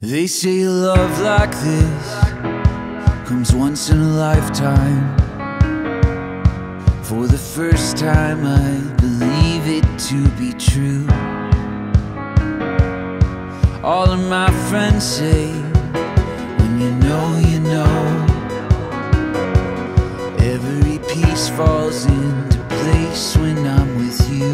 They say love like this comes once in a lifetime. For the first time I believe it to be true. All of my friends say, when you know, you know. Every piece falls into place when I'm with you.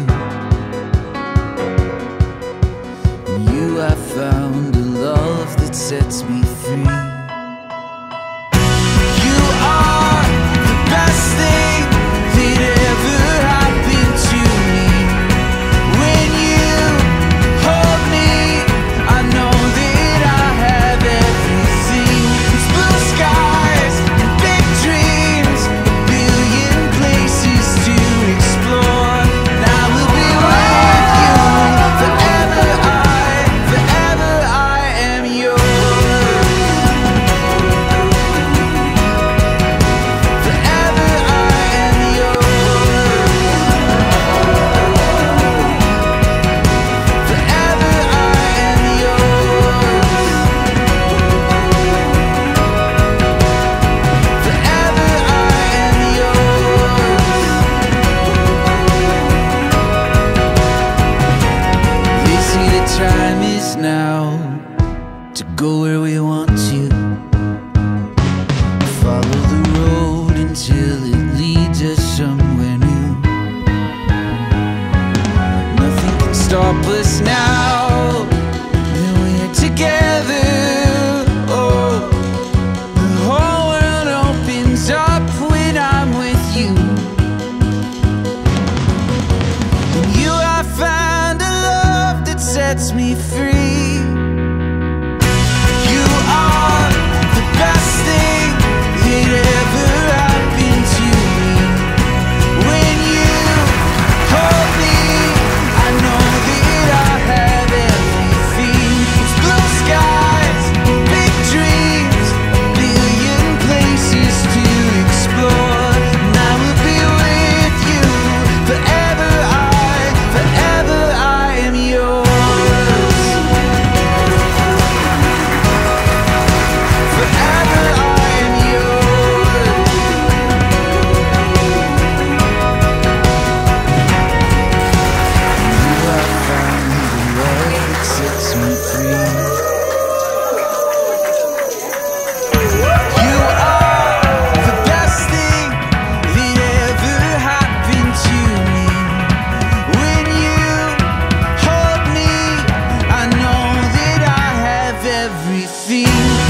In you I found a love that sets me free. You are the best thing that ever happened to me. When you hold me, I know that I have everything. It's blue skies and big dreams, a billion places to explore. And I will be with you forever. Forever I am yours. Forever I am yours. Forever I am yours. Forever I am yours. They say the time is now to go where we want to. Follow the road until it leads us somewhere new. Nothing can stop us now when we're together. Oh, the whole world opens up when I'm with you. In you I found a love that sets me free. You are the best thing that ever happened to me. When you hold me, I know that I have everything. It's blue skies, big dreams, a billion places to explore. And I will be with you forever. Forever I am yours. Forever I am yours. You have found the love that sets me free. You are the best thing that ever happened to me. When you hold me, I know that I have everything.